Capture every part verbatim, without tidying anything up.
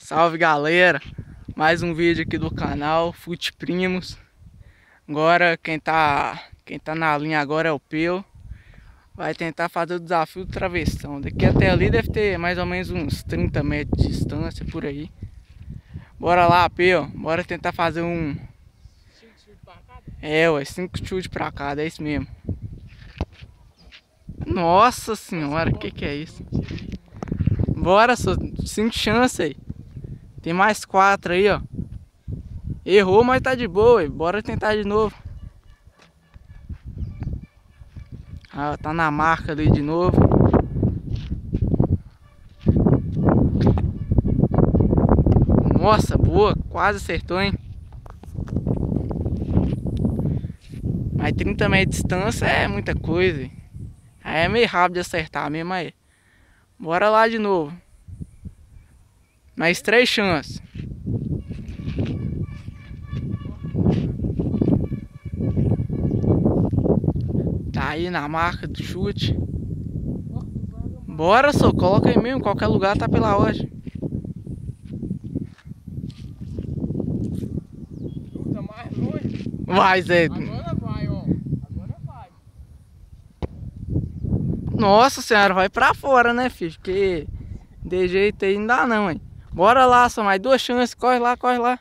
Salve galera, mais um vídeo aqui do canal Fute Primos. Agora quem tá, quem tá na linha agora é o Peu. Vai tentar fazer o desafio do travessão. Daqui até ali deve ter mais ou menos uns trinta metros de distância por aí. Bora lá, Peu, bora tentar fazer um... É, ué, cinco chutes pra cada, é isso mesmo. Nossa senhora, que que é isso? Bora, só cinco chances aí. Tem mais quatro aí, ó. Errou, mas tá de boa, ué. Bora tentar de novo. Ah, tá na marca ali de novo. Nossa, boa, quase acertou, hein? Mas trinta metros de distância é muita coisa, hein? Aí é meio rápido de acertar mesmo aí. Bora lá de novo. Mais três chances. Tá aí na marca do chute. Bora, só coloca aí mesmo, qualquer lugar tá pela ordem. Tá mais longe. Vai, Zé. Agora vai, ó. Agora vai. Nossa senhora, vai pra fora, né, filho? Porque de jeito aí não dá não, hein? Bora lá, só mais duas chances. Corre lá, corre lá.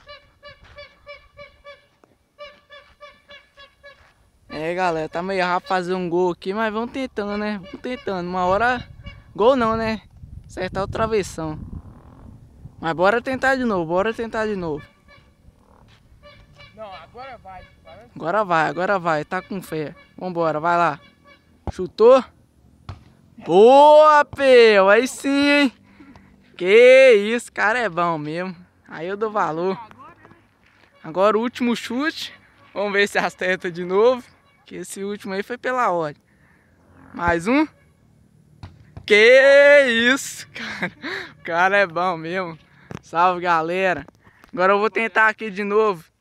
É, galera, tá meio rápido fazer um gol aqui, mas vamos tentando, né? Vamos tentando. Uma hora... Gol não, né? Acertar o travessão. Mas bora tentar de novo, bora tentar de novo. Não, agora vai. Agora... Agora vai, agora vai. Tá com fé. Vambora, vai lá. Chutou. Boa, Peu. Aí sim, hein? Que isso, cara é bom mesmo. Aí eu dou valor. Agora o último chute. Vamos ver se acerta de novo. Que esse último aí foi pela ordem. Mais um. Que isso, cara. O cara é bom mesmo. Salve, galera. Agora eu vou tentar aqui de novo.